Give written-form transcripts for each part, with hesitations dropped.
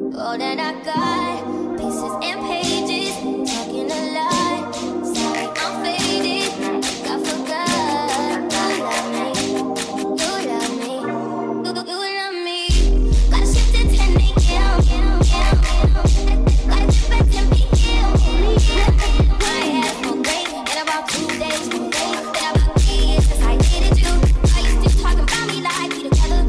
All that I got, pieces and pages, talking a lot. Sorry, I'm faded. I forgot. You love me, you love me. Got a shift at 10 a.m. Got a trip at 10 p.m. My ass will break in about 2 days. Been about 3 years since I dated you. Are you still talking about me like we together?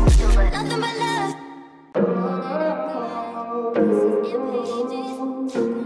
Pages.